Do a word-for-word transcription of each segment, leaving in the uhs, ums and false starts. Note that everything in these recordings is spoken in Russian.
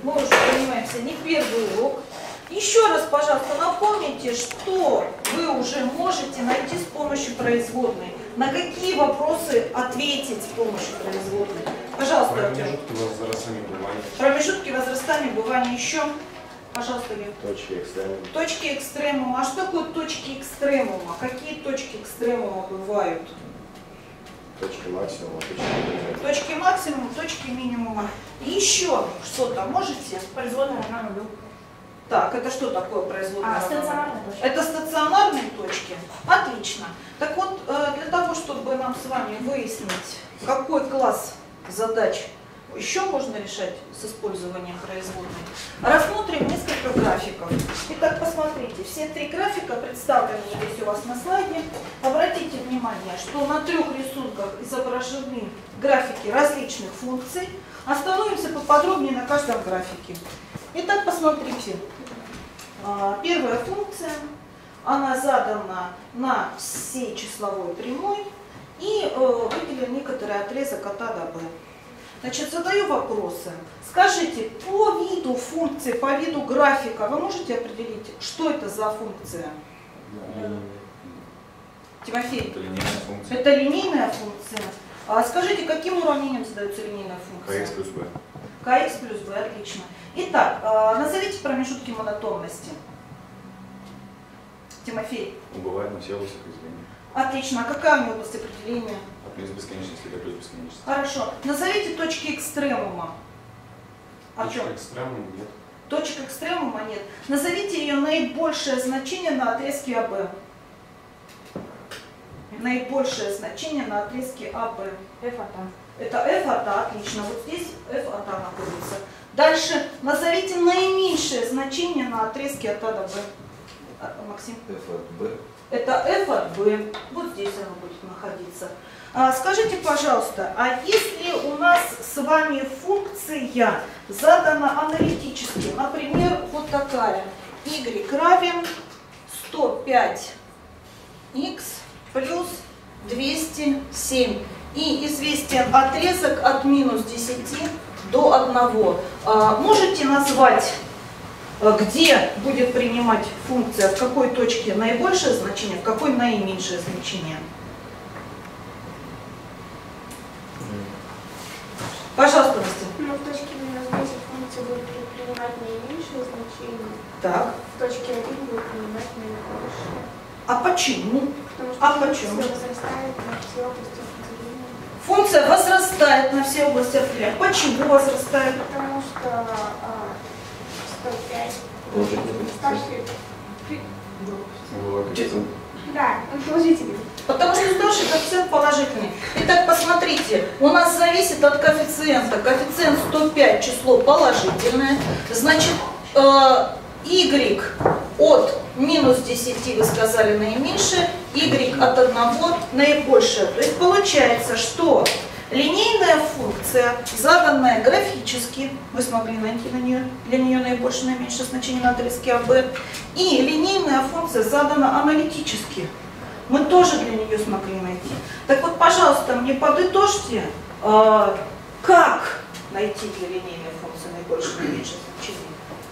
Мы уже занимаемся не первый урок. Еще раз, пожалуйста, напомните, что вы уже можете найти с помощью производной. На какие вопросы ответить с помощью производной? Пожалуйста, Артем. Промежутки возрастания бывания. Промежутки возрастания бывания еще. Пожалуйста, Лев. Точки экстремума. Точки экстремума. А что такое точки экстремума? Какие точки экстремума бывают? Точки максимума, точки минимума. Точки максимума, точки минимума. Еще что-то можете? Производная равна нулю. Так, это что такое производная? А, стационарные точки. Это стационарные точки? Отлично. Так вот, для того, чтобы нам с вами выяснить, какой класс задач еще можно решать с использованием производной, рассмотрим несколько графиков. Итак, посмотрите, все три графика представлены здесь у вас на слайде. Обратите внимание, что на трех рисунках изображены графики различных функций. Остановимся поподробнее на каждом графике. Итак, посмотрите. Первая функция, она задана на всей числовой прямой и выделен некоторый отрезок от А до Б. Значит, задаю вопросы. Скажите, по виду функции, по виду графика, вы можете определить, что это за функция? Да. Тимофей? Это линейная функция. Это линейная функция. А скажите, каким уравнением задается линейная функция? Kx плюс b. Kx плюс b, отлично. Итак, назовите промежутки монотонности. Тимофей? Он бывает на все области произведения. Отлично. А какая у него область определения? От плюс бесконечности до плюс бесконечности. Хорошо. Назовите точки экстремума. О чем? Точек экстремума нет. Точек экстремума нет. Назовите ее наибольшее значение на отрезке АБ. Наибольшее значение на отрезке АБ. F от А. Это f от А, отлично. Вот здесь f от А находится. Дальше назовите наименьшее значение на отрезке от А до Б. Максим? F от b. Это f от b. Вот здесь оно будет находиться. А, скажите, пожалуйста, а если у нас с вами функция задана аналитически, например, вот такая, y равен сто пять икс плюс двести семь, и известен отрезок от минус десяти до одного. А, можете назвать, где будет принимать функция, в какой точке наибольшее значение, в какой наименьшее значение? Пожалуйста, Настя. Ну, в точке минус десять функция будет принимать наименьшее значение. Так. В точке один будет принимать наибольшее. А почему? Потому что А функция почему? возрастает на все области определения. Функция возрастает на все области определения. Почему возрастает? Потому что а, сто пять Положительный старший. коэффициент. Да, он положительный. Потому что старший коэффициент положительный. Итак, посмотрите, у нас зависит от коэффициента. Коэффициент сто пять, число положительное. Значит, э, y от минус десяти, вы сказали, наименьшее, y от одного наибольшее. То есть получается, что линейная функция, заданная графически, вы смогли найти на нее, для нее наибольшее, наименьшее значение на отрезке АБ, и линейная функция задана аналитически, мы тоже для нее смогли найти. Так вот, пожалуйста, мне подытожьте, э, как найти для линейной функции наибольшее, наименьшее значение.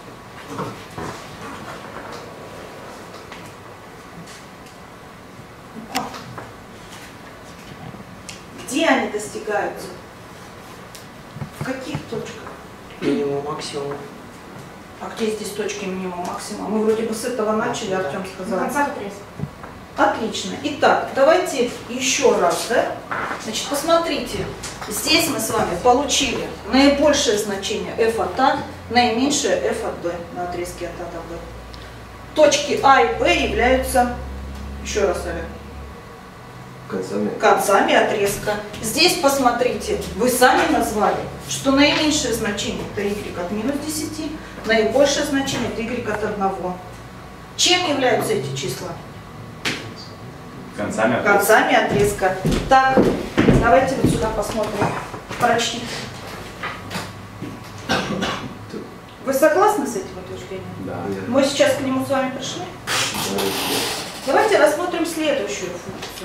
Где они достигаются? В каких точках? Минимум, максимум. А где здесь точки минимум, максимум? Мы вроде бы с этого начали, Артем На сказал. концах отрезка. Отлично. Итак, давайте еще раз, да? Значит, посмотрите. Здесь мы с вами получили наибольшее значение f от А, наименьшее f от b на отрезке от А до b. Точки А и b являются, еще раз, Олег, Концами. концами отрезка. Здесь посмотрите, вы сами назвали, что наименьшее значение это y от минус десяти, наибольшее значение это y от одного. Чем являются эти числа? Концами отрезка. Концами отрезка. Так, давайте вот сюда посмотрим. Прочтите. Вы согласны с этим утверждением? Да. Мы сейчас к нему с вами пришли. Давайте рассмотрим следующую функцию.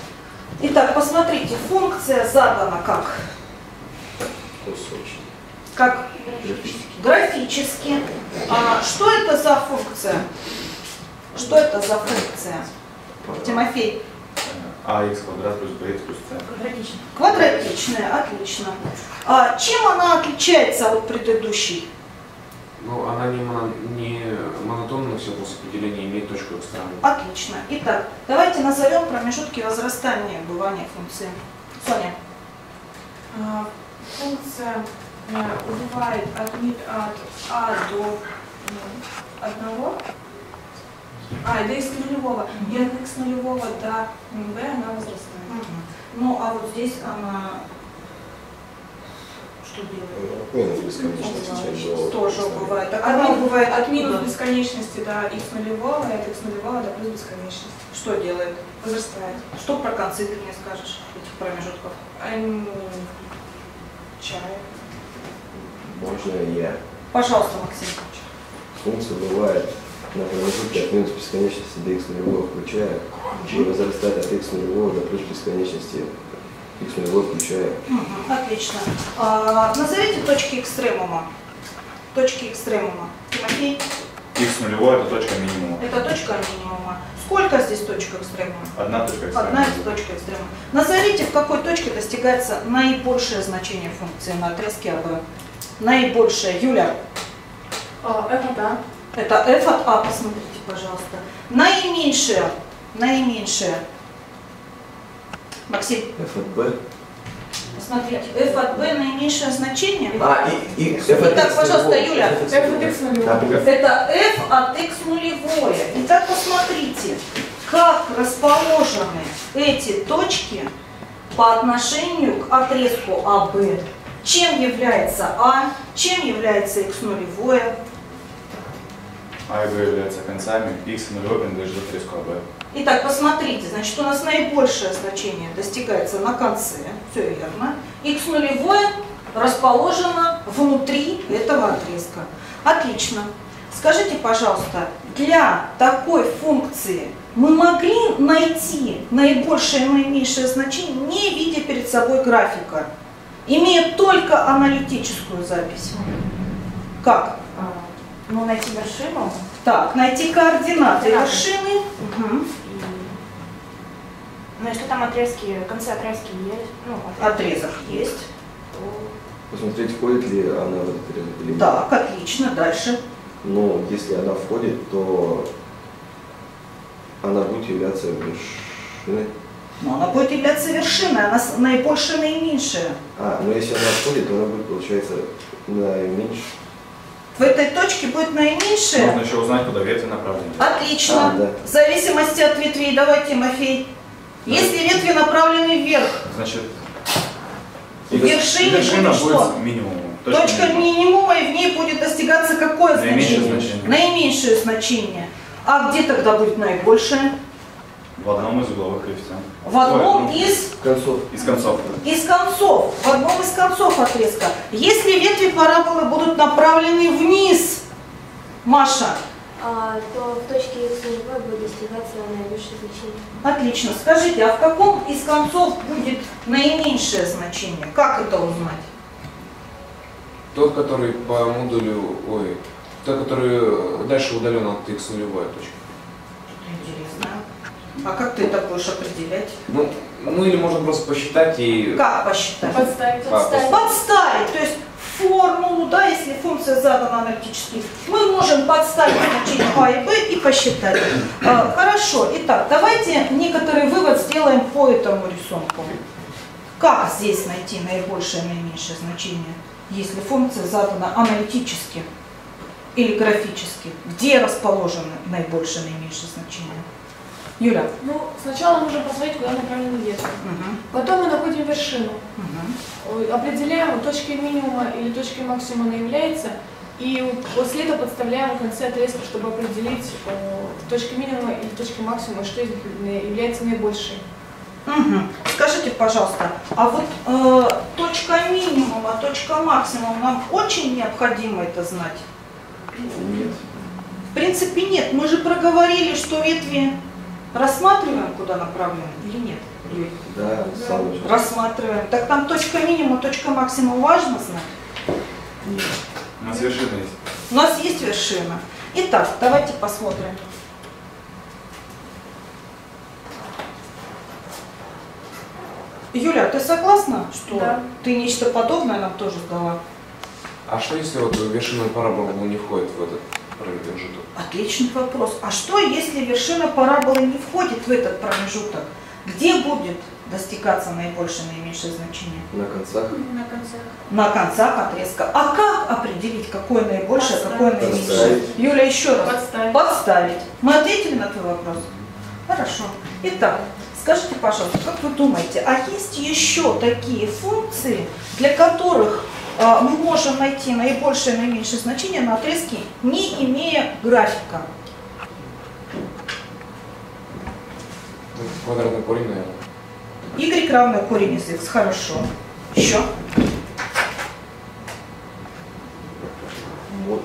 Итак, посмотрите, функция задана как? Кусочек. Как? Графически. Графически. А что это за функция? Что это за функция? Тимофей? ax квадрат плюс bx плюс c. Квадратично. Квадратичная, отлично. А чем она отличается от предыдущей? Ну, она не, моно, не монотонно все после определения имеет точку экстремума. Отлично. Итак, давайте назовем промежутки возрастания бывания функции. Соня. А, Функция э, убывает от, ми- от а до ну, одного, а, до x нулевого, и от x нулевого до b она возрастает. Мгм. Ну, а вот здесь она что делает? Минус бесконечности. Тоже бывает. Так Она она бывает от минус откуда? бесконечности до x нулевого, и от x нулевого до плюс бесконечности. Что делает? Возрастает. Что про концы ты мне скажешь этих промежутков? Эм, Чай. Можно я. Пожалуйста, Максим. Функция бывает на промежутке от минус бесконечности до x нулевого включая, и возрастает от x нулевого до плюс бесконечности x нулевого включая. Мгм, отлично. А, назовите точки экстремума. Точки экстремума. Тимофей, X нулевой это точка минимума. это точка минимума. Сколько здесь точек экстремума? Одна точка Одна из экстремума. точек экстремума. Назовите, в какой точке достигается наибольшее значение функции на отрезке АБ. Наибольшее. Юля, А, f от a. это f от А, посмотрите, пожалуйста. Наименьшее. Наименьшее. Максим, F от b. посмотрите, f от b наименьшее значение. А, и, и F от Итак, x пожалуйста, нулевой. Юля. f от x нулевого. Да, Это f от x нулевое. Итак, посмотрите, как расположены эти точки по отношению к отрезку АБ. Чем является А, чем является x нулевое. А и b являются концами, x нулевой принадлежит отрезку АБ. Итак, посмотрите, значит, у нас наибольшее значение достигается на конце, все верно. X нулевое расположено внутри этого отрезка. Отлично. Скажите, пожалуйста, для такой функции мы могли найти наибольшее и наименьшее значение, не видя перед собой графика, имея только аналитическую запись? Как? А, Ну, найти вершину. Так, найти координаты Координаты. вершины. Угу. И... Ну, если там отрезки, концы отрезки есть, ну, Отрезок есть. то Посмотреть, входит ли она в этот отрезок или нет. Так, отлично. Дальше. Но если она входит, то она будет являться вершиной. Но она будет являться вершиной, она с- наибольшая, наименьшая. А, но если она входит, то она будет, получается, наименьшей. В этой точке будет наименьшая. Можно еще узнать, куда ветви направлены. Отлично. А, да. В зависимости от ветвей. Давай, Тимофей. Если ветви направлены вверх, Значит, в вершине вершина будет что? будет минимумом. Точка минимума, и в ней будет достигаться какое Наименьшее значение? значение. Наименьшее значение. А где тогда будет наибольшее? В одном из угловых коэффициентов. В одном Ой, ну, из, концов. Из концов. из концов. В одном из концов отрезка. Если ветви параболы будут направлены вниз, Маша, А, то в точке x нулевой будет достигаться наибольшее значение. отлично. Скажите, а в каком из концов будет наименьшее значение? Как это узнать? Тот, который по модулю, ой, тот, который дальше удален от x нулевой точки. Интересно. А как ты это будешь определять? Ну, ну или можно просто посчитать и... Как посчитать? подставить. А, Подставить. Подставить, то есть формулу, да, если функция задана аналитически, мы можем подставить значение а и b и посчитать. А, хорошо, итак, давайте некоторый вывод сделаем по этому рисунку. Как здесь найти наибольшее и наименьшее значение, если функция задана аналитически или графически? Где расположены наибольшее и наименьшее значение? Юля. Ну, сначала нужно посмотреть, куда направлены ветви. Угу, Потом мы находим вершину. угу. Определяем, точкой минимума или точкой максимума она является, и после этого подставляем в конце отрезка, чтобы определить э, точкой минимума или точкой максимума, что из них является наибольшей. Угу. Скажите, пожалуйста, а вот э, точка минимума, точка максимума, нам очень необходимо это знать? Нет. В принципе, нет. Мы же проговорили, что ветви рассматриваем, куда направлены, или нет? Юрий? Да, сам же. Рассматриваем. Так там точка минимума, точка максимума важно знать? У нас вершина есть. У нас есть вершина. Итак, давайте посмотрим. Юля, ты согласна, что Да. ты нечто подобное нам тоже сдала? А что если вот вершина параболы не входит в этот промежуток? Отличный вопрос. А что, если вершина параболы не входит в этот промежуток? Где будет достигаться наибольшее, наименьшее значение? На концах. На концах. На концах отрезка. А как определить, какое наибольшее, а какое наименьшее? Подставить. Юля, еще раз. Подставить. Подставить. Мы ответили на твой вопрос? Хорошо. Итак, скажите, пожалуйста, как вы думаете, а есть еще такие функции, для которых э, мы можем найти наибольшее и наименьшее значение на отрезке, не имея графика? Квадратный корень, наверное. Y равно корень из x. Хорошо. Еще. Вот.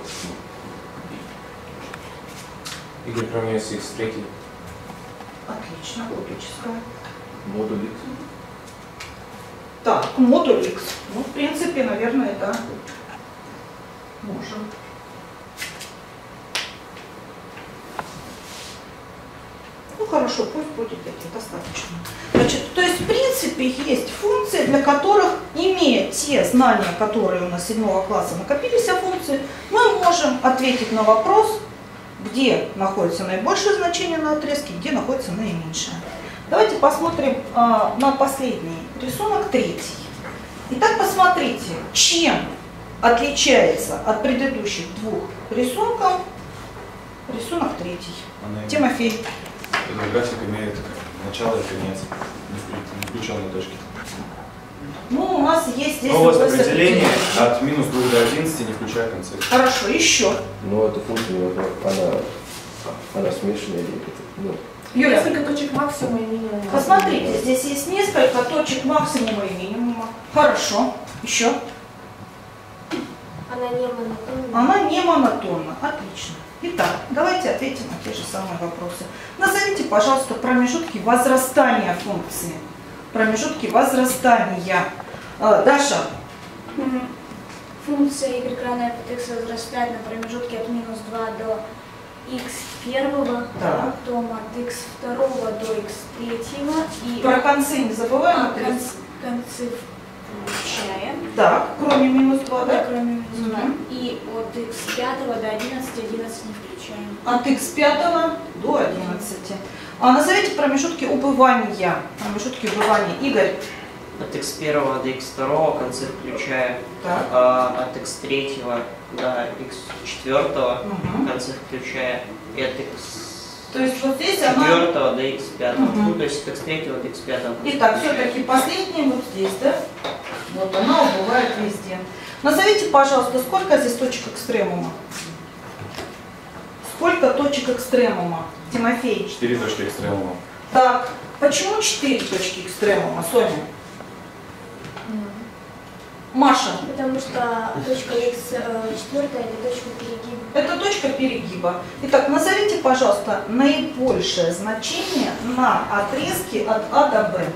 Y равняется x в третьей. Отлично, логическая. Модуль X. Так, модуль x. Ну, в принципе, наверное, да. Можем. Ну, хорошо, пусть будет таких достаточно. Значит, то есть, в принципе, есть функции, для которых, имея те знания, которые у нас с седьмого класса накопились о функции, мы можем ответить на вопрос, где находится наибольшее значение на отрезке, где находится наименьшее. Давайте посмотрим а, на последний рисунок, третий. Итак, посмотрите, чем отличается от предыдущих двух рисунков рисунок третий. Она Тимофей. Этот график имеет начало и конец, не включенные точки. Ну, у нас есть здесь Область область определения определения. от минус двух до одиннадцати, не включая концы. Хорошо, еще. Но эта функция, она, она смешанная или это, ну, Юля, Несколько точек максимума и минимума. посмотрите, здесь есть несколько точек максимума и минимума. Хорошо, еще. Она не монотонная. Она не монотонна. Отлично. Итак, давайте ответим на те же самые вопросы. Назовите, пожалуйста, промежутки возрастания функции. Промежутки возрастания. Э, Даша, Функция y равная от x возрастает на промежутке от минус два до x первого, Так. потом от x второго до x третьего и про концы не забываем. а, а, конц- концы включаем. Так, кроме минус два, Да, да? кроме минус два. Мгм. И от x пятого до одиннадцати, одиннадцать не включаем. От x пятого до одиннадцати. А назовите промежутки убывания. Промежутки убывания. Игорь. От x первого до x второго концы включая, Так. а от x третьего до x четвертого Мгм. концы включая, и от x То есть вот здесь она... четвертого до x пятого. Мгм. Ну, то есть от x третьего до x пятого. концы Итак, включая. все-таки последняя вот здесь, да? Вот она убывает везде. Назовите, пожалуйста, сколько здесь точек экстремума? Сколько точек экстремума? Тимофей. Четыре точки экстремума. Так, почему четыре точки экстремума, Соня? Маша. Потому что точка x четвертая это точка перегиба. Это точка перегиба. Итак, назовите, пожалуйста, наибольшее значение на отрезке от А до Б.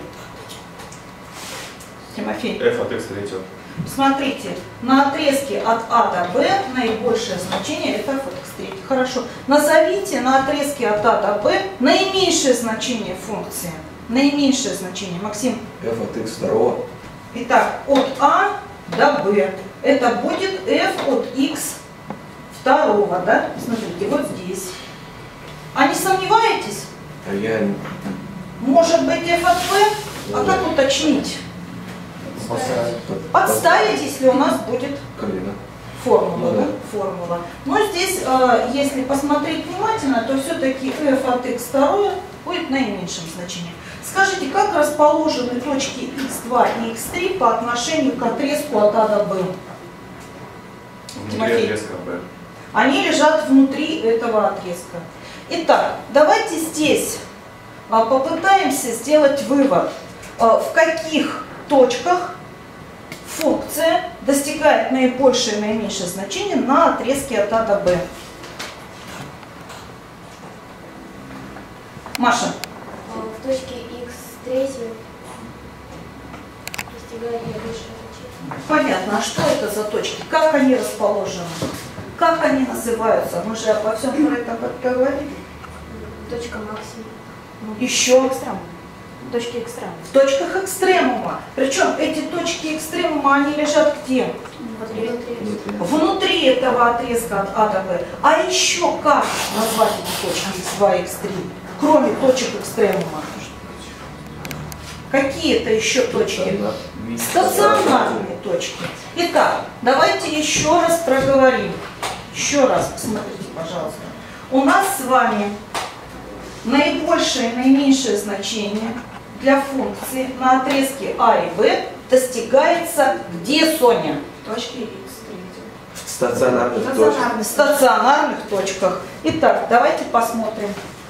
Тимофей. F от x третьего. Смотрите, на отрезке от А до Б наибольшее значение это f от x три. Хорошо. Назовите на отрезке от А до Б наименьшее значение функции. Наименьшее значение. Максим. f от x второго. Итак, от А до Б. Это будет f от x второго, да? Смотрите, вот здесь. А не сомневаетесь? А я не- Может быть f от b? А как уточнить? Подставить, если у нас будет Колено. формула, Ну да? да. Формула. Но здесь, э, если посмотреть внимательно, то все-таки f от x два будет наименьшим значением. Скажите, как расположены точки икс два и икс три по отношению к отрезку от А до Б? Внутри Тимофей. отрезка B. Они лежат внутри этого отрезка. Итак, давайте здесь а, попытаемся сделать вывод, а, в каких точках функция достигает наибольшее и наименьшее значение на отрезке от А до Б. Маша. В точке x третьей достигает наибольшее значение. Понятно. А что это за точки? Как они расположены? Как они называются? Мы же обо всем про это говорили. Точка максимума. Еще. Экстрем. Точки экстрема. В точках экстремума. Причем эти точки экстремума, они лежат где? Внутри. Внутри этого отрезка от А до Б. А еще как назвать эти точки X, Y, X три? Кроме точек экстремума. Какие-то еще точки? Стационарные точки. Итак, давайте еще раз проговорим. Еще раз посмотрите, пожалуйста. У нас с вами наибольшее и наименьшее значение для функции на отрезке А и Б достигается где, Соня? Точки X три. В стационарных точках. В стационарных точках. Итак, давайте посмотрим.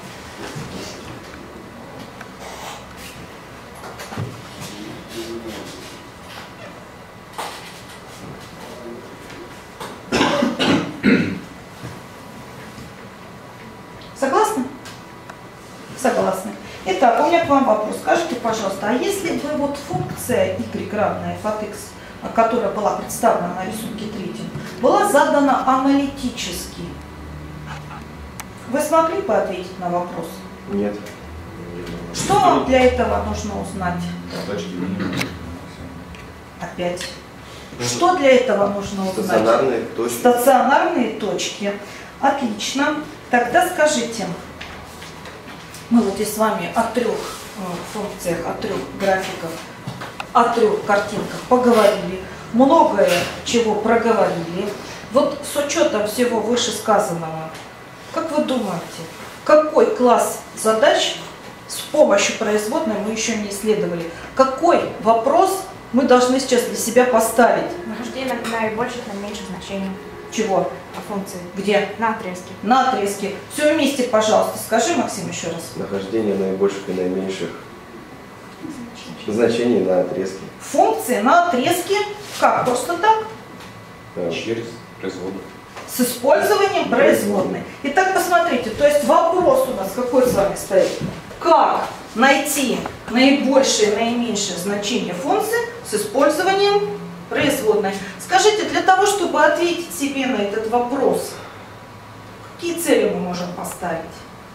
Согласны? Согласны. Итак, у меня к вам вопрос. Скажите, пожалуйста, а если бы вот функция y равная f от x, которая была представлена на рисунке третьем, была задана аналитически, вы смогли бы ответить на вопрос? Нет. Что вам для этого нужно узнать? Точки минимум. Опять. Что для этого нужно узнать? Стационарные точки. Стационарные точки. Отлично. Тогда скажите, мы вот здесь с вами о трех функциях, о трех графиках, о трех картинках поговорили, многое чего проговорили. Вот с учетом всего вышесказанного, как вы думаете, какой класс задач с помощью производной мы еще не исследовали? Какой вопрос мы должны сейчас для себя поставить? Нахождение наибольших и наименьших значений Чего? функции Где? на отрезке. На отрезке. Все вместе, пожалуйста. Скажи, Максим, еще раз. Нахождение наибольших и наименьших значений на отрезке. Функции на отрезке. Как? Просто так? Да. Через производную. С использованием производной. Итак, посмотрите. То есть вопрос у нас какой с вами стоит? Как найти наибольшее и наименьшее значение функции с использованием производной? Скажите, для того, чтобы ответить себе на этот вопрос, какие цели мы можем поставить?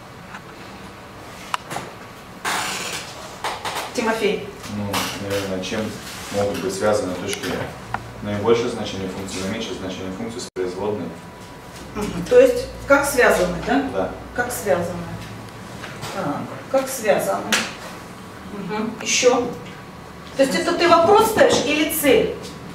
Тимофей. Ну, наверное, чем могут быть связаны точки наибольшее значение функции, наименьшее значение функции с производной? Мгм. То есть, как связаны, да? Да. Как связаны. Так, как связаны. Мгм. Еще. То есть это ты вопрос ставишь или цель?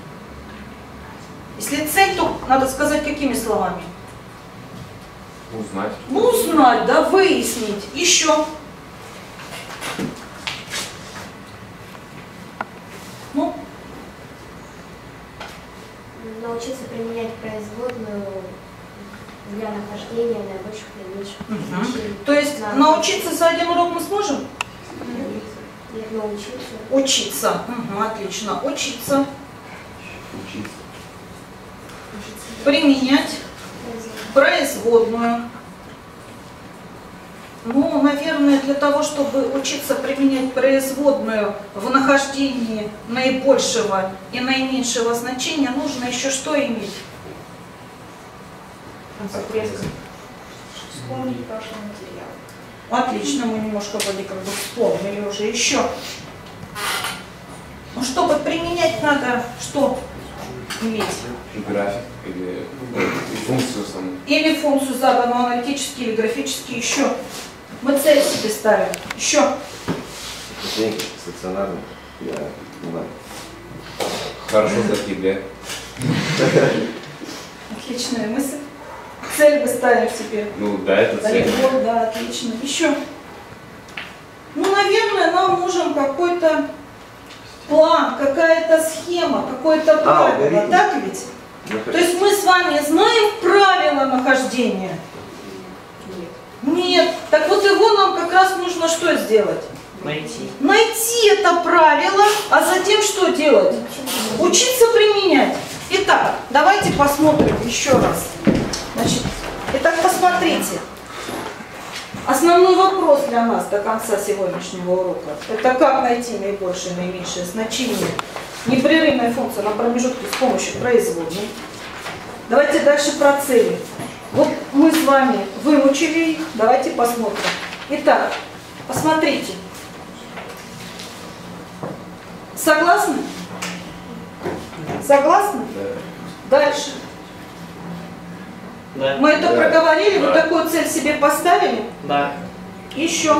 Если цель, то надо сказать какими словами? Узнать. Ну, узнать, да, выяснить. Еще. Ну, Научиться применять производную для нахождения наибольших и наименьших Мгм. значений. то есть На- научиться за один урок мы сможем? Нет, научиться. Учиться. Мгм, отлично. Учиться. Учиться. Применять производную. Ну, наверное, для того, чтобы учиться применять производную в нахождении наибольшего и наименьшего значения, нужно еще что иметь? Вспомнить прошлый материал. Отлично, мы немножко вроде как бы вспомнили уже. Еще. Ну, чтобы применять, надо что иметь? График или и функцию саму. Или функцию заданную аналитически или графически. Еще. Мы цель себе ставим. Еще. Деньги стационарные. Я не знаю. Хорошо закидывать. Отличная мысль. Цель мы ставим себе. Ну да, это цель. Далеко, да, отлично. Еще. Ну, наверное, нам нужен какой-то план, какая-то схема, какое-то правило. алгоритм. Так ведь? То есть мы с вами знаем правила нахождения? Нет. Так вот его нам как раз нужно что сделать? Найти. Найти это правило, а затем что делать? Учиться применять. Итак, давайте посмотрим еще раз. Значит, итак, посмотрите. Основной вопрос для нас до конца сегодняшнего урока – это как найти наибольшее и наименьшее значение непрерывная функция на промежутке с помощью производной. Давайте дальше про цели. Вот мы с вами вымучили их, давайте посмотрим. Итак, посмотрите. Согласны? Согласны? Дальше. Да. Мы это Да. проговорили, вы Да. такую цель себе поставили? Да. Еще.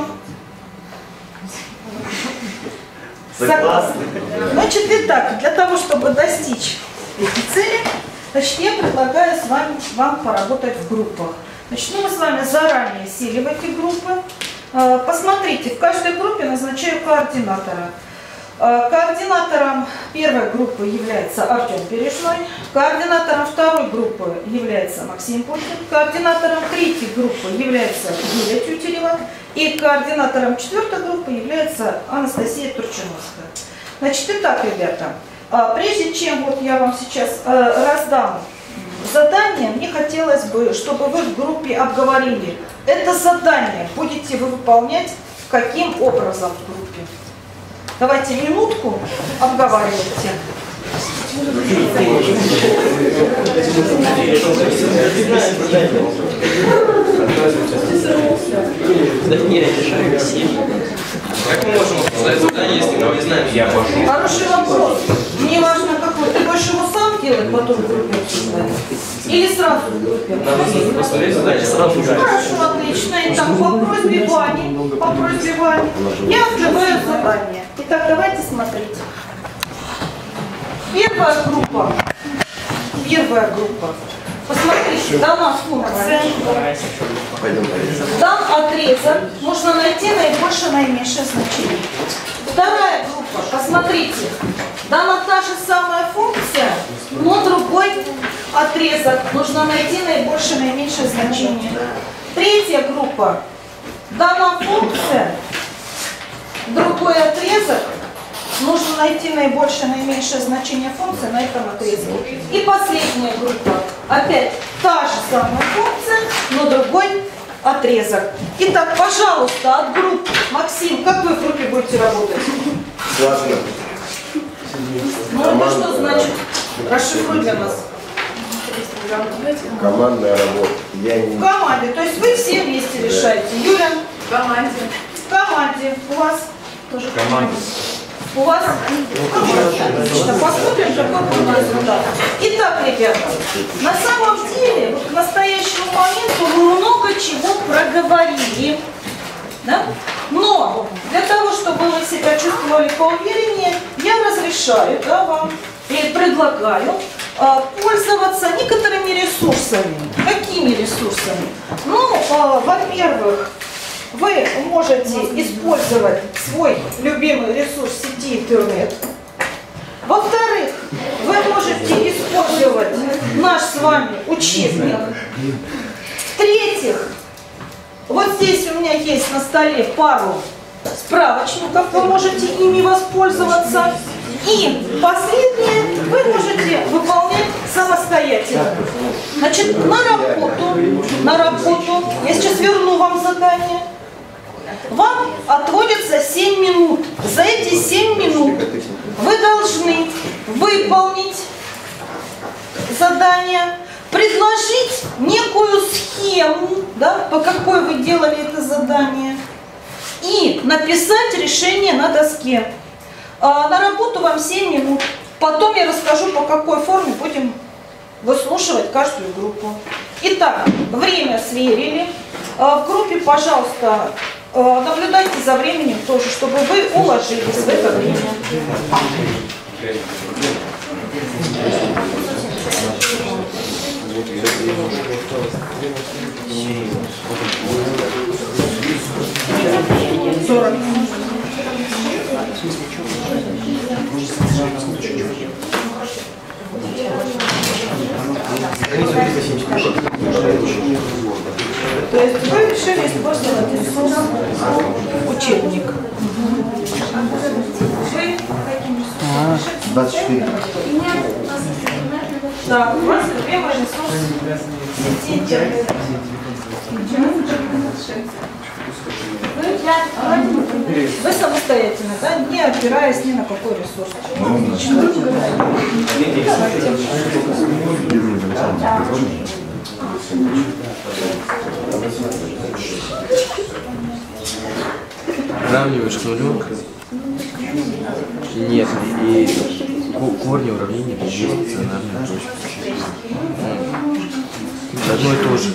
Согласны. Значит, итак, для того, чтобы достичь этой цели, значит, я предлагаю с вами, вам поработать в группах. Значит, ну, мы с вами заранее сели в эти группы. Э, Посмотрите, в каждой группе назначаю координатора. Э, Координатором первой группы является Артем Бережной, координатором второй группы является Максим Путин, координатором третьей группы является Юлия Тютерева и координатором четвертой группы является Анастасия Турчиновская. Значит, итак, ребята, э, прежде чем вот я вам сейчас э, раздам задание, мне хотелось бы, чтобы вы в группе обговорили, это задание будете вы выполнять каким образом в группе. Давайте минутку обговаривайте. Как мы можем обсуждать задание, если мы не знаем, что я пошел? Хороший вопрос. Мне важно, какой. Ты будешь его сам делать, потом в группе обсуждать? Или сразу в группе обсуждать? Посмотреть задачи сразу же. Хорошо, отлично. Итак, по просьбе Вани, по просьбе Вани, я открываю задание. Итак, давайте смотреть. Первая группа. Первая группа. Посмотрите, дана функция, Пойдем поедем. дан отрезок, нужно найти наибольшее, наименьшее значение. Вторая группа, посмотрите, дана та же самая функция, но другой отрезок, нужно найти наибольшее, наименьшее значение. Третья группа, дана функция, другой отрезок, нужно найти наибольшее, наименьшее значение функции на этом отрезке. И последняя группа, опять та же самая функция, но другой отрезок. Итак, пожалуйста, от групп, Максим, как вы в группе будете работать? Классно. Ну это что значит? Расшифруй для нас. Командная работа. Я не... В команде, то есть вы все вместе решаете. Юля? В команде. В команде. У вас? Тоже в команде. У вас? Отлично. Посмотрим, какой будет результат. Итак, ребята, на самом деле, вот к настоящему моменту мы много чего проговорили. Да? Но для того, чтобы вы себя чувствовали поувереннее, я разрешаю, да, вам и предлагаю э, пользоваться некоторыми ресурсами. Какими ресурсами? Ну, э, во-первых, вы можете использовать свой любимый ресурс сети интернет. Во-вторых, вы можете использовать наш с вами учебник. В-третьих, вот здесь у меня есть на столе пару справочников, вы можете ими воспользоваться. И последнее, вы можете выполнять самостоятельно. Значит, на работу, на работу, я сейчас верну вам задание. Вам отводится семь минут. За эти семь минут вы должны выполнить задание, предложить некую схему, да, по какой вы делали это задание, и написать решение на доске. А на работу вам семь минут. Потом я расскажу, по какой форме будем выслушивать каждую группу. Итак, время сверили. В группе, пожалуйста, наблюдайте за временем тоже, чтобы вы уложились в это время. сорок. То есть вы решили использовать ресурс учебник. Вы каким ресурсом решили? двадцать четыре. Да, у вас любимый ресурс сети интернет. Вы Вы самостоятельно, да, не опираясь ни на какой ресурс. Сравниваешь к нулю. Нет, и ко- корни уравнений есть стационарная точка. Одно и то же.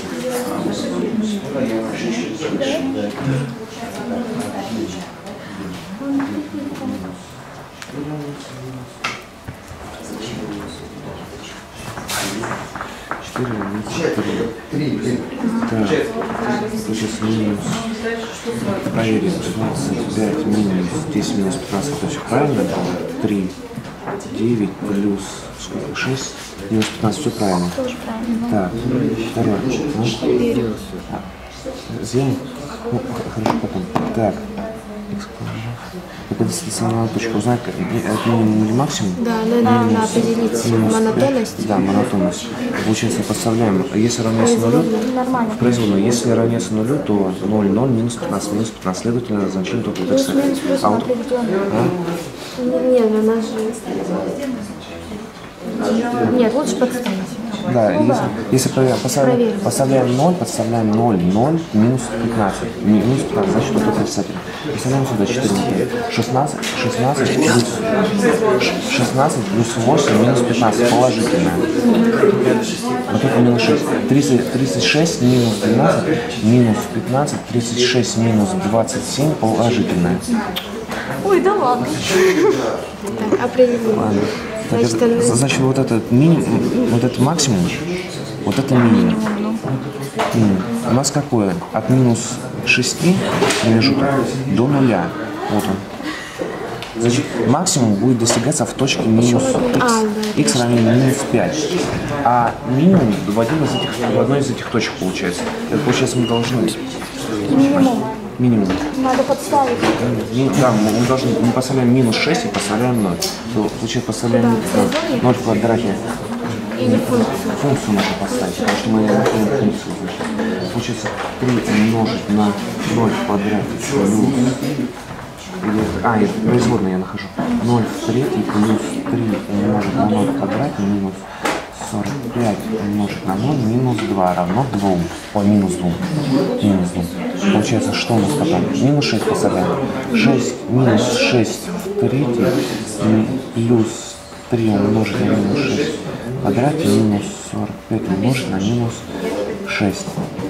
четыре минус три. Так, сейчас минус. Проверить. двадцать пять минус десять минус пятнадцать. Точно правильно? три. девять плюс сколько? шесть. Минус пятнадцать. Все правильно. Тоже правильно. Так, второе. Ну, сделаем? Ну, хорошо, потом. Так. Так, это стационарная точка. Узнать, это минимум или максимум? Да, надо определить монотонность. Да, монотонность. Получается, подставляем, если равняется нулю, Нормально. в производную, если равняется нулю, то ноль, ноль, минус пятнадцать, минус пятнадцать. Следовательно, значение только так сказать. Плюс-минус плюс А вот, определенно. а? Нет, у нас же... Нет, лучше подставить. Да, если, если проверяем, поставляем, Проверим. поставляем ноль, подставляем ноль, ноль, минус пятнадцать. Ми- Минус пятнадцать, значит, только отрицательно. Поставляем сюда четырнадцать. шестнадцать, шестнадцать плюс, шестнадцать плюс восемь, минус пятнадцать, положительное. Вот это минус шесть. тридцать, тридцать шесть минус двенадцать, минус пятнадцать, тридцать шесть минус двадцать семь, положительное. Ой, да ладно. Так, определим. Ладно. Так, Значит, это- она- значит, вот этот минимум, вот этот максимум, вот это минимум. Минимум. У нас какое? От минус шести промежуток до нуля. Вот он. Значит, максимум будет достигаться в точке минус x. А, да, X равно минус пять. А минимум в, один из этих, в одной из этих точек получается. Это получается мы должны... Минимум. Минимум. Надо подставить. Ми- Да, мы мы должны, мы поставляем минус шесть и поставляем ноль. То, получается, поставляем Да, ноль в квадрате. Или функцию. Функцию нужно поставить, потому что мы находим функцию. Значит. Получается три умножить на ноль в квадрате плюс... Или, а, это производную я нахожу. ноль в третьей плюс три умножить на ноль в квадрате минус сорок пять умножить на ноль минус два равно два. О, минус два. Минус два. Получается, что у нас потом? Минус шесть поставляем. шесть минус шесть в третьей плюс три умножить на минус шесть в квадрате минус сорок пять умножить на минус шесть.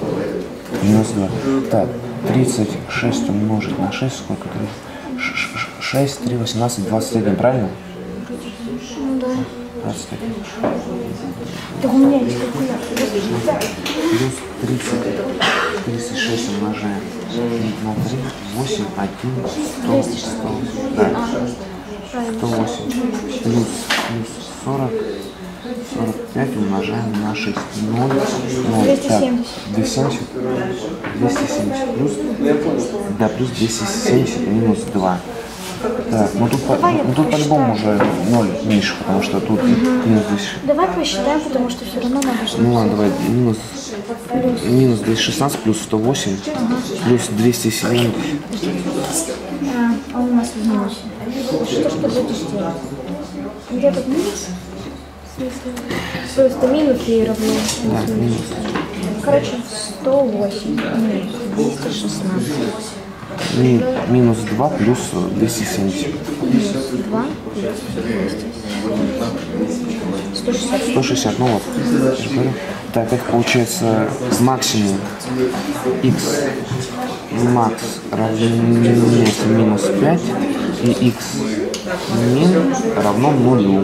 Минус два. Так, тридцать шесть умножить на шесть, сколько это? шесть, три, восемнадцать, двадцать один, правильно? Ну да. двадцать один. Так у меня есть калькулятор. Плюс тридцать, тридцать шесть умножаем на три, восемь, один, сто, сто, да, сто восемь, плюс, плюс сорок, сорок пять умножаем на шесть, ноль, ноль, двести так, семьдесят. двести семьдесят, двести семьдесят плюс, да, плюс двести семьдесят минус два. Так, ну тут, по, ну, тут по-любому уже ноль меньше, потому что тут минус двести. Давай посчитаем, потому что все равно надо же. Ну ладно, давай, минус, минус двести шестнадцать плюс сто восемь, плюс двести семь. А, а у нас в минусе. Что ж ты будешь делать? Где тут минус? В смысле? Просто минус и равно. Да, минус. Короче, сто восемь минус двести шестнадцать. Ми- минус два плюс двести семьдесят. два сто шестьдесят. сто шестьдесят, ну вот. Я же говорю. Так, это получается максимум x макс равняется минус пять и x мин равно нулю.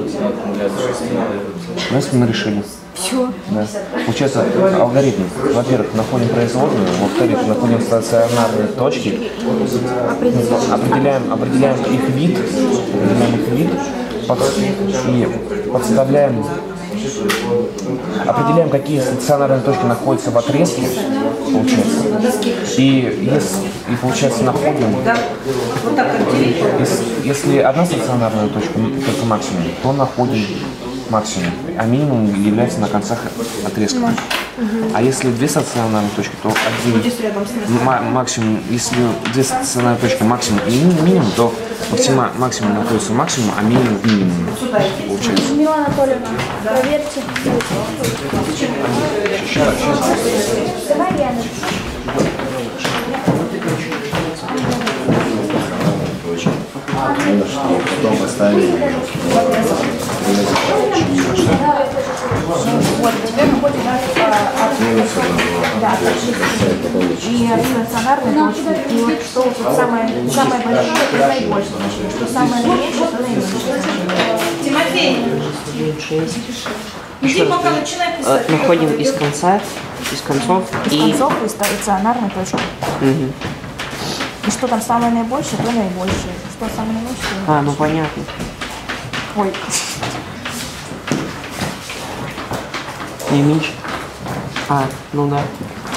Раз мы решили. Все. Да. Получается алгоритм. Во-первых, находим производную, во-вторых, находим стационарные точки, определяем, определяем их вид, определяем их вид под- и подставляем, определяем, какие стационарные точки находятся в отрезке, получается. И, если, и получается находим, Вот так отделить. если, если одна стационарная точка, только максимум, то находим максимум, а минимум является на концах отрезков. А если две стационарные точки, то один ма- максимум, если две стационарные точки максимум и ми- минимум, то максима, максимум находится в максимуме, а минимум в минимуме. Получается. Мила Анатольевна, проверьте. Давай я напишу. Потом поставили. Вот, теперь мы будем дальше от да, и стационарные точки. И вот что тут самое, самое большое, это наибольшее. Что самое меньшее, то наименьшее. Тимофей, иди пока начинай писать. Находим из конца, из концов Из и... концов и стационарные точки. Мгм. И что там самое наибольшее, то наибольшее. Что самое наибольшее? А, ну понятно. Ой. Наименьше. А, ну да.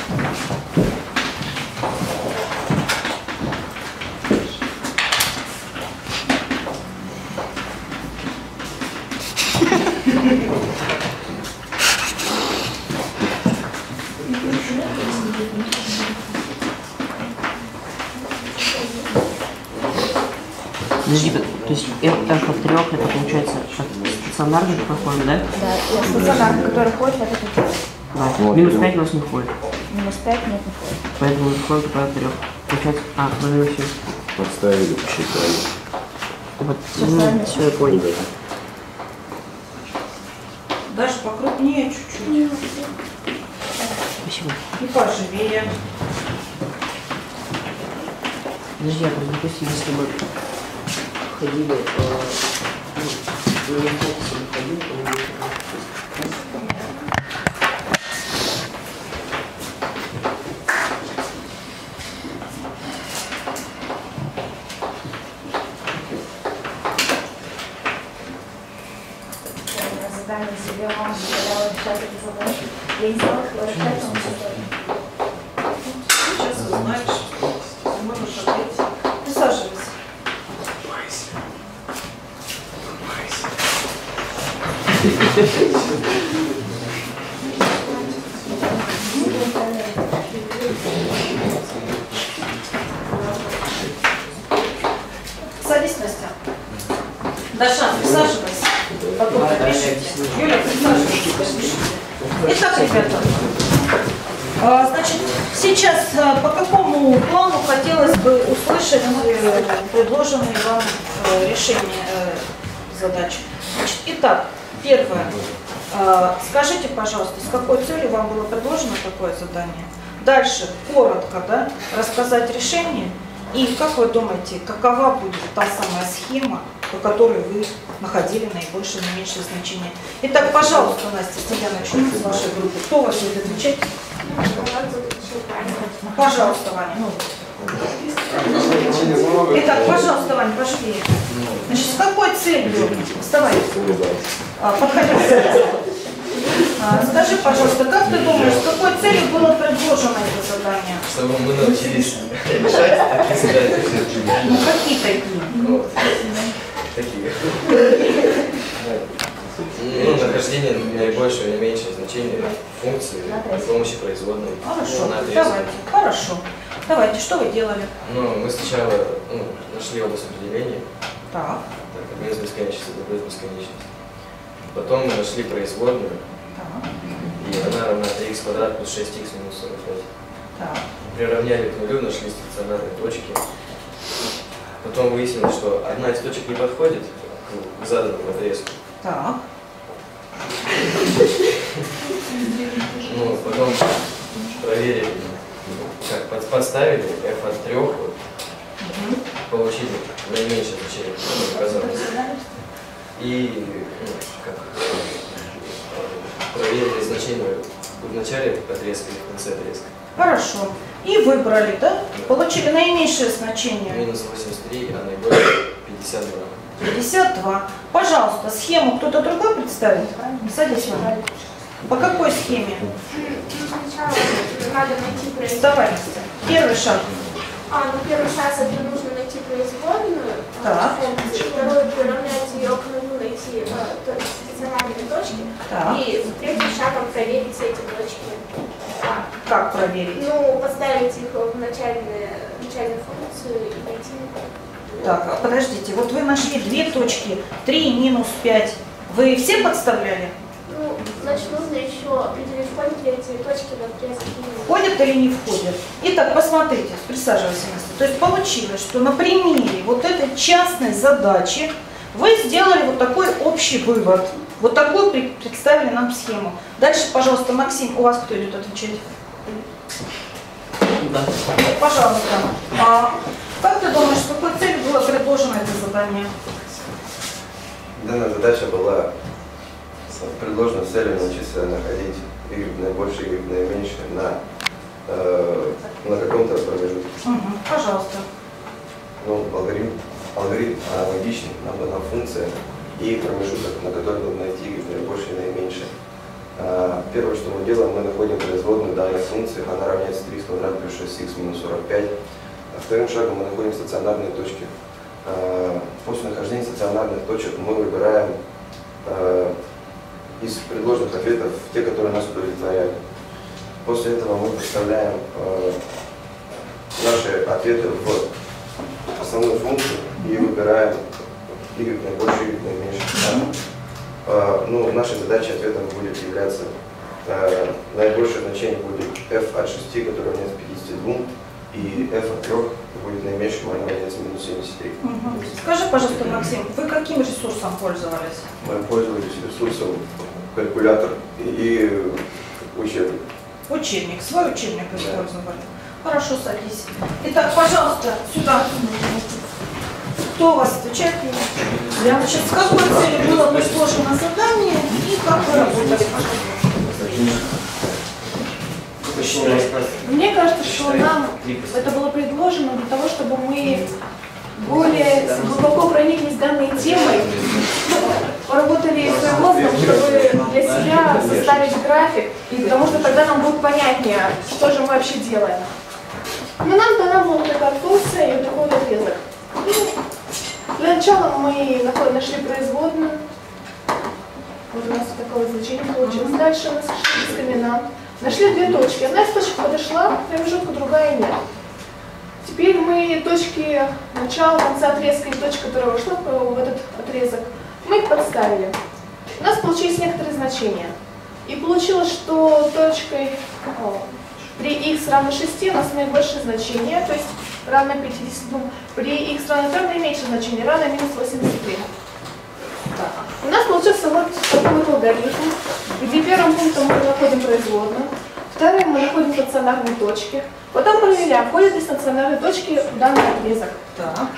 Подожди, то есть f от трех это получается от стационарных проходит, да? Да, и стационарный, который ходит в этот отдел. Да. Вот, Минус ну. пять у нас не входит. Минус пять нет, не ходит. Поэтому заходим только от трех. Получается, а, на минус семь. Подставили, посчитали. Вот, Сейчас ну, сами. все, я понял. Даже покрупнее чуть-чуть. Спасибо. И поживее. Подожди, а вот, допустим, если мы ходили, э, ну, не фокусы не ходили, то мы не Задание себе вам задала решать эти задачи. Я не знала, что решать вам задание. Сейчас узнаешь. Можешь ответить. Присаживайся. Садись, Настя. Даша, присаживайся. Потом запишите. Юля, присаживайся. Итак, ребята, а, значит, сейчас а, по какому плану хотелось бы услышать э, предложенные вам э, решения э, задач? Значит, итак, первое. А, Скажите, пожалуйста, с какой целью вам было предложено такое задание? Дальше, коротко, да, рассказать решение. И как вы думаете, какова будет та самая схема, по которой вы находили наибольшее и наименьшее значение? Итак, пожалуйста, Настя, если я начну с вашей группы. Кто вас будет отвечать? Пожалуйста, Ваня. Итак, пожалуйста, Ваня, пошли. Значит, с какой целью? Вставай. А, подходи. А, скажи, пожалуйста, как ты думаешь, с какой целью было предложено это задание? Чтобы мы научились решать такие задачи. Ну, какие такие? Вот. Такие. Ну, нахождение наибольшего и наименьшего значения функции при помощи производной. Хорошо, на отрезке. давайте. Хорошо. Давайте, что вы делали? Ну, мы сначала ну, нашли область определения. Так. Так, от минус бесконечности до плюс бесконечности. Потом мы нашли производную. Так. И она равна три икс квадрат плюс шесть икс минус сорок пять. Так. Приравняли к нулю, нашли стационарные точки. Потом выяснилось, что одна из точек не подходит к заданному отрезку. Так. Ну, потом проверили, как под- подставили f от трех, вот, получили наименьшее значение, что оказалось. И ну, как, проверили значение в начале отрезка и в конце отрезка. Хорошо. И выбрали, да? Получили наименьшее значение. Минус восемьдесят три, а наибольшее пятьдесят два. пятьдесят два. Пожалуйста, схему кто-то другой представит? Садись, Ваня. По какой схеме? Сначала надо найти производную. Вставай. Первый шаг. А, ну первый шаг это нужно найти производную. Так. Второй приравнять ее к нулю, найти найти э, то есть стационарные точки. Так. И третьим шагом проверить эти точки. А, Как проверить? Ну, поставить их в начальную, начальную функцию и найти. Так, а подождите, вот вы нашли две точки, три минус пять. Вы все подставляли? Ну, значит, нужно еще определить, входят ли эти точки в отрезок или нет. Входят или не входят? Итак, посмотрите, присаживайся на место. То есть получилось, что на примере вот этой частной задачи вы сделали вот такой общий вывод. Вот такую при- представили нам схему. Дальше, пожалуйста, Максим, у вас кто идет отвечать? Да. Пожалуйста. А как ты думаешь, с какой целью было предложено это задание? Данная задача была предложена с целью научиться находить y наибольшее, y наименьшее на, э, на каком-то промежутке. Угу. Пожалуйста. Ну, алгоритм, алгоритм аналогичный, нам дана функция и промежуток, на который нужно найти y наибольшее и наименьшее. А, первое, что мы делаем, мы находим производную данной функции, она равняется три в квадрате плюс шесть х минус сорок пять. А вторым шагом мы находим стационарные точки. А, после нахождения стационарных точек мы выбираем а, из предложенных ответов те, которые нас удовлетворяют. После этого мы представляем э, наши ответы в основную функцию и выбираем y наибольшее, y наименьшее. Э, ну, нашей задачей ответом будет являться э, наибольшее значение будет f от шести, которое равняется пятидесяти двум, и f от трех будет наименьшим, оно равняется минус семьдесят три. Угу. Скажи, пожалуйста, Максим, вы каким ресурсом пользовались? Мы пользовались ресурсом калькулятор и, и учебник. Учебник, свой учебник использовали. Хорошо, садись. Итак, пожалуйста, сюда. Кто у вас отвечает? Я, значит, с какой целью было предложено задание и как вы работали? Мне кажется, что нам это было предложено для того, чтобы мы более глубоко прониклись данной темой, поработали своим мозгом, чтобы для себя составить график, и потому что тогда нам будет понятнее, что же мы вообще делаем. Но нам дана была такая функция и такой отрезок. Для начала мы нашли производную. Вот у нас такое значение получилось. Дальше мы сошли дискриминант. Нашли две точки. Одна из точек подошла, промежутку, другая нет. Теперь мы точки начала, конца отрезка и точки, которая вошла в этот отрезок, мы их подставили. У нас получились некоторые значения. И получилось, что точкой при х равно шести у нас наибольшее значение, то есть равно пятидесяти двум. При х равно трём наименьшее значение равно минус восемьдесят три. У нас получился вот такой вот алгоритм, где первым пунктом мы находим производную, вторым мы находим стационарные точки, потом проверяем, входят ли стационарные точки в данный отрезок. Так.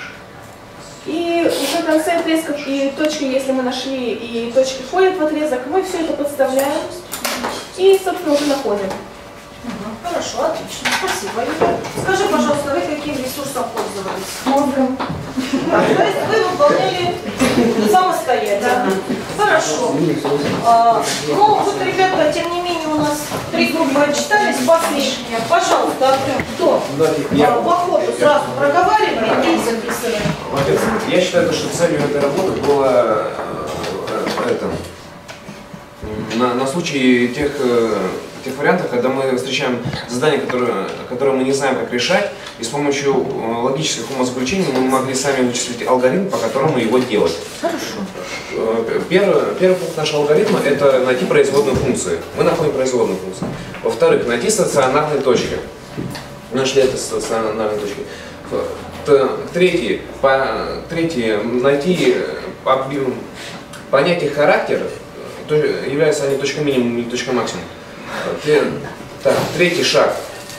И уже в конце отрезков и точки, если мы нашли, и точки входят в отрезок, мы все это подставляем и, собственно, уже находим. Угу. Хорошо, отлично. Спасибо, Юля. Скажи, пожалуйста, вы каким ресурсом пользовались? Мозгом. Да, то есть вы выполняли самостоятельно. Да. Хорошо. А, ну, вот, ребята, тем не менее, у нас три группы отчитались, последние. Пожалуйста, Артем, кто? Я... А, по ходу сразу проговаривали и записывали. Во-первых, я считаю, что целью этой работы было э, это, на, на случай тех, э, тех вариантов, когда мы встречаем задания, которые, которые мы не знаем, как решать, и с помощью э, логических умозаключений мы могли сами вычислить алгоритм, по которому его делать. Хорошо. Э, первый, первый пункт нашего алгоритма – это найти производную функцию. Мы находим производную функцию. Во-вторых, найти стационарные точки. Нашли это стационарные точки. Третье, по, третье найти, понять их характер, являются они точка минимум или точка максимум. Так, третий шаг.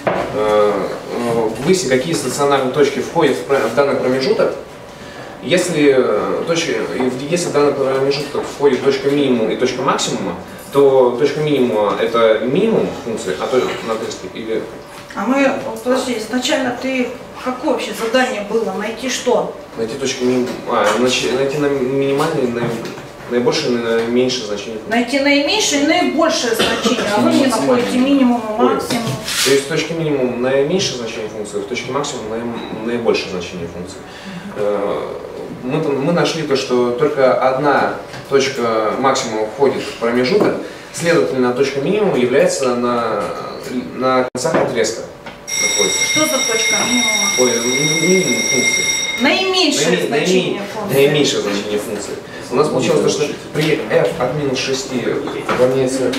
Выяснить, какие стационарные точки входят в данный промежуток. Если, точки, если в данный промежуток входит точка минимума и точка максимума, то точка минимума это минимум функции, а то на отрезке или... А мы, подожди, изначально ты, какое вообще задание было? Найти что? Найти точку минимум, а, найти на минимальное, на, наибольшее, наименьшее значение. Найти наименьшее и наибольшее значение, а вы не находите минимум и максимум. То есть в точке минимум наименьшее значение функции, в точке максимум наибольшее значение функции. мы, мы нашли то, что только одна точка максимума входит в промежуток, следовательно, точка минимума является на, на концах отрезка. Находится. Что за точка минимума? Ой, минимум функции. Наименьшее Наиме, значение наиме, функции. Наименьшее значение функции. У нас получилось то, что при f от минус шести равняется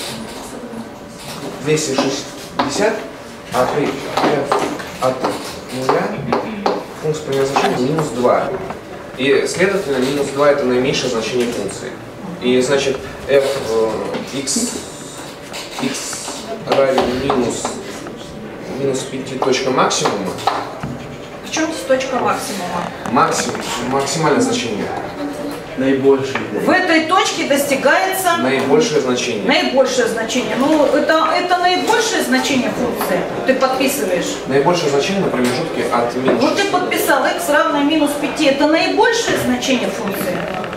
двести шестьдесят, а при f от нуля функция примерно значения минус два. И следовательно минус два это наименьшее значение функции. И значит f x, x равен минус, минус пять точка максимума. В чем здесь точка максимума? Максимум, максимальное значение. Наибольшее. В этой точке достигается Наибольшее значение. наибольшее значение. Ну, это, это наибольшее значение функции. Ты подписываешь. Наибольшее значение на промежутке от минус. Вот ты подписал x равно минус пять. Это наибольшее значение функции.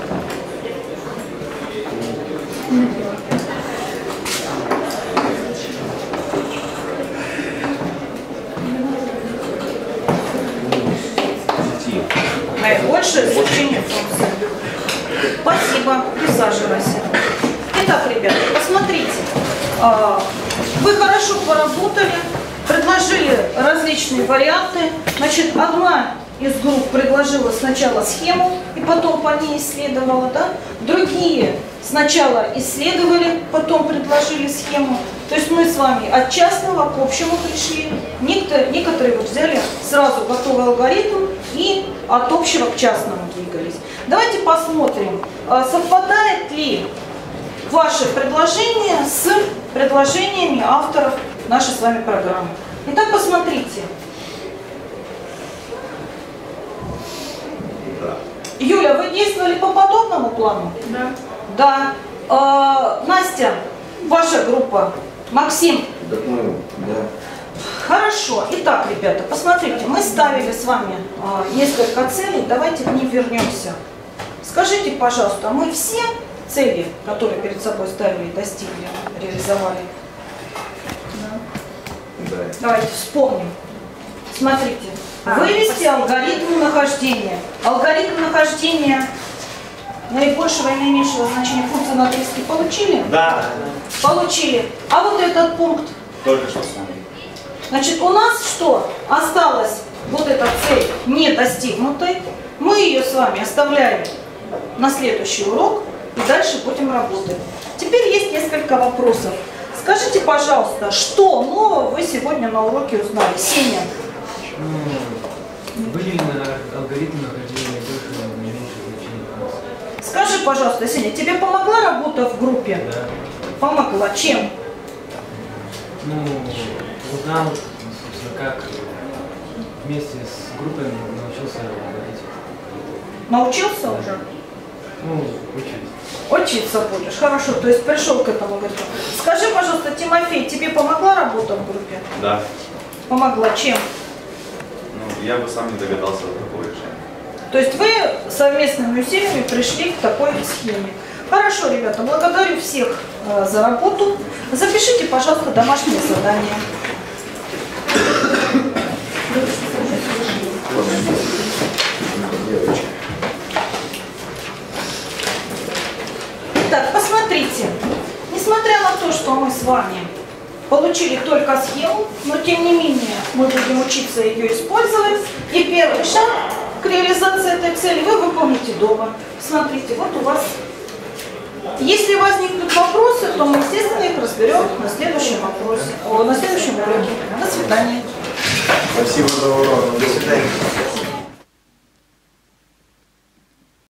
Наибольшее значение функции. Спасибо, присаживайся. Итак, ребята, посмотрите. Вы хорошо поработали, предложили различные варианты. Значит, одна из групп предложила сначала схему и потом по ней исследовала, да? Другие сначала исследовали, потом предложили схему. То есть мы с вами от частного к общему пришли. Некоторые, некоторые вот взяли сразу готовый алгоритм и от общего к частному двигались. Давайте посмотрим, совпадает ли ваше предложение с предложениями авторов нашей с вами программы. Итак, посмотрите. Да. Юля, вы действовали по подобному плану? Да. Да. Э, Настя, ваша группа. Максим. Так мы, да. Хорошо. Итак, ребята, посмотрите, мы ставили с вами э, несколько целей, давайте к ним вернемся. Скажите, пожалуйста, мы все цели, которые перед собой ставили, достигли, реализовали? Да. Давайте вспомним. Смотрите. А, Вывести последний. алгоритм нахождения. Алгоритм нахождения наибольшего и наименьшего значения функции на отрезке получили? Да. Получили. А вот этот пункт. Только что с вами. Значит, у нас что? Осталась вот эта цель не достигнутой. Мы ее с вами оставляем на следующий урок и дальше будем работать. Теперь есть несколько вопросов. Скажите, пожалуйста, что нового вы сегодня на уроке узнали? Сеня. Выделены алгоритмы нахождения наибольшего и наименьшего значения функции. Скажи, пожалуйста, Сеня, тебе помогла работа в группе? Да. Помогла. Чем? Ну, узнал, собственно, как вместе с группой научился говорить. Научился уже? Ну, учить. Учиться будешь. Хорошо, то есть пришел к этому готов. Скажи, пожалуйста, Тимофей, тебе помогла работа в группе? Да. Помогла. Чем? Ну, я бы сам не догадался до такого решения. То есть вы совместными усилиями пришли к такой схеме. Хорошо, ребята, благодарю всех э, за работу. Запишите, пожалуйста, домашнее задание. Итак, посмотрите. Несмотря на то, что мы с вами получили только схему, но тем не менее мы будем учиться ее использовать. И первый шаг к реализации этой цели вы выполните дома. Смотрите, вот у вас. Если возникнут вопросы, то мы, естественно, их разберем на следующем вопросе, о, на следующем уроке. До свидания. Спасибо за урок. До свидания.